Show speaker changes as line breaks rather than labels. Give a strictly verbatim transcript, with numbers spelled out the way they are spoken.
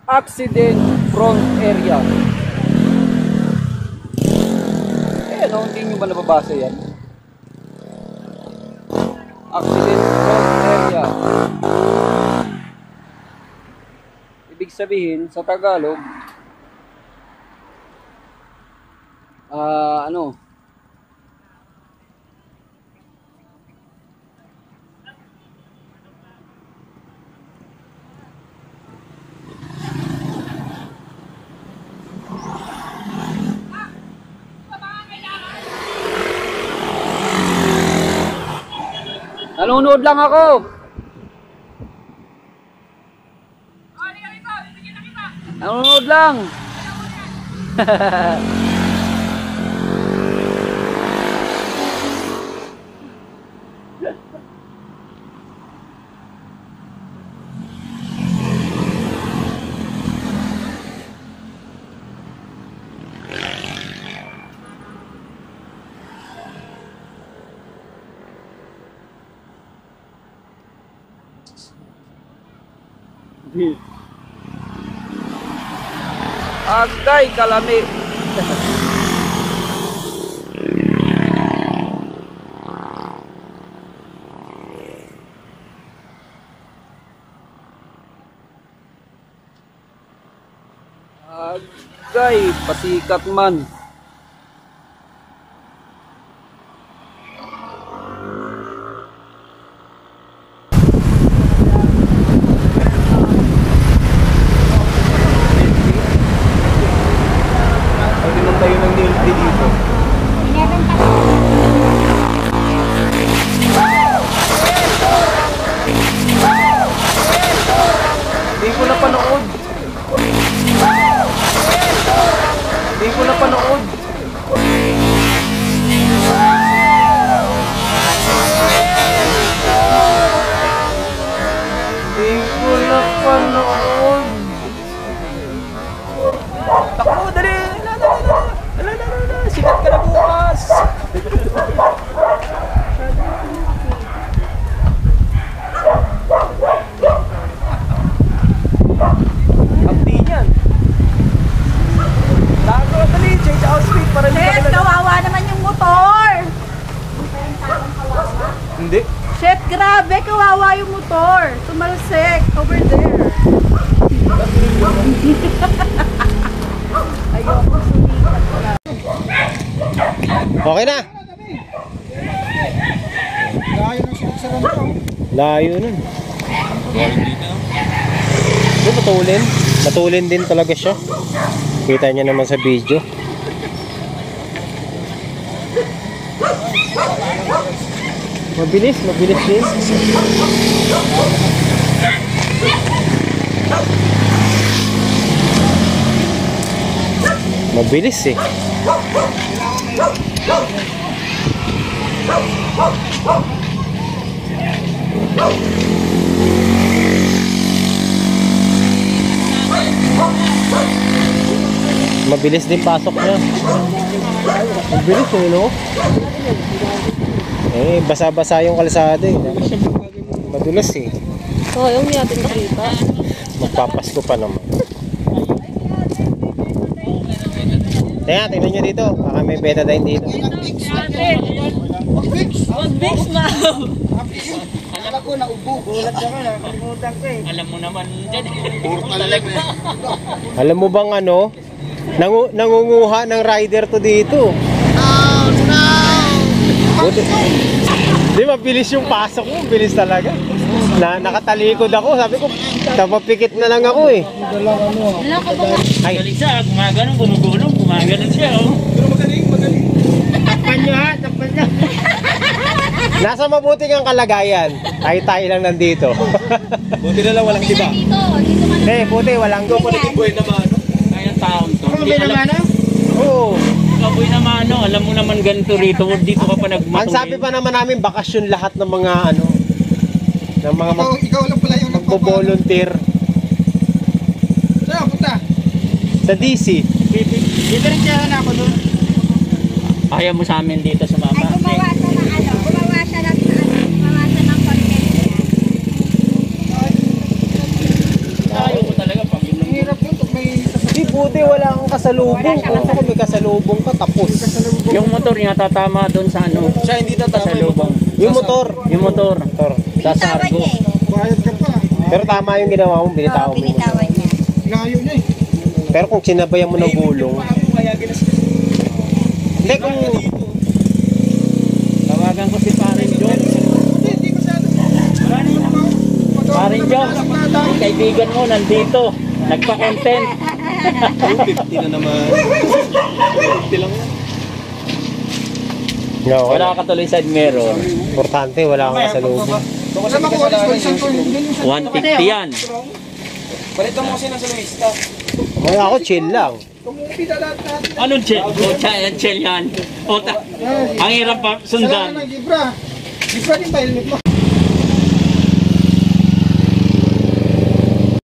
accident front area. Eh, ano, hindi nyo ba nababasa yan? Accident front area. Ibig sabihin, sa Tagalog, ah, uh, ano, nanonood lang ako. Nanonood lang. Agay kalami. Agay pasikat man. Hindi ko napanood. Hindi ko napanood. Hindi ko napanood. Takbo, dali! Ala, ala, ala, ala, ala, sikat ka na bukas! Abdi niyan. Tago, dali, change outfit para hindi
Shit,
ka
kawawa naman yung motor.
Hindi.
Shit, grabe, kawawa yung motor. Tumalsik, over there. Ayoko, sumikat pala.
Okay na.
Layo ng suot sa ganito.
Layo nun. Ito matulin. Matulin din talaga siya. Kita niya naman sa video. Mabilis, mabilis din. Mabilis eh. Mabilis din pasok niya. Mabilis eh, no? Eh, basa-basa yung kalsada eh. Madulas eh.
Oo, yung hindi natin nakita.
Magpapasko pa naman. Teka, tingnan nyo dito. Baka may betadine dito.
Mag-fix na!
Alam ko, naubo. Gulat ka na, nakalimutan ko eh.
Alam mo naman dyan eh. Puro talaga.
Alam mo bang ano? Nangu nangunguha ng rider to dito.
Oh no!
Buti. Di mabilis yung pasok mo, bilis talaga. Na nakatalikod ako, sabi ko, tapapikit na lang ako eh.
Wala ka ba?
Ay,
Galing siya, gumagano'n, gumugulong, gumagano'n siya oh.
Pero magaling, magaling. Takpan nyo ha, takpan nyo.
nasa mabuting ang kalagayan. Tayo-tayo lang nandito.
Buti na lang walang iba.
Dito, dito ka
Hindi, buti walang
Ito pa naging buhay naman.
Kaya taon to.
Ano may naman ha?
Oo.
Kaboy naman ano, alam mo naman ganito rito, dito ka pa nagmatuloy.
Ang sabi pa naman namin, bakasyon lahat ng mga ano, ng mga
Ikaw, ikaw lang pala yung
magbo-volunteer
Saan punta?
sa D C.
Dito rin siya na ako doon.
Ayaw mo sa amin dito sa mama.
Ay, gumawa siya ng ano, gumawa siya ng ano, gumawa siya ng content niya.
Ayaw mo talaga pag yung
Ang hirap ko
Buti wala akong kasalubong. Kung ako may kasalubong ka, tapos.
Yung motor niya tatama doon sa ano.
Siya hindi tatama
Sa lubong.
Yung motor.
Yung motor.
Motor.
Sa sargo.
Bayad ka pa.
Pero tama yung ginawa mo, binitaw mo. yung motor.
niya.
Layo niya eh.
Pero kung sinabayan mo ng gulong,
Kaya ginas.
hindi kung
Tawagan ko si Paring John.
Hindi, hindi masyado.
Paring John, yung kaibigan mo nandito. Nagpa-content.
fifty na naman. fifty lang yan.
no,
Wala
wala.
ka tuloy side mirror.
Importante, wala akong kasalubong.
So, kasi
Alam mo, walis, walisan ko yun. Yan yung sa-
one fifty yan.
Balito mo kasi ng Sulawista.
Kaya ako chill lang.
Kung pinalahat natin.
Anong chill? O, chill, chill yan. O, ta- ang hirap pa
Salamat
sundan.
ng Gibra. Gibra din ba helmet mo?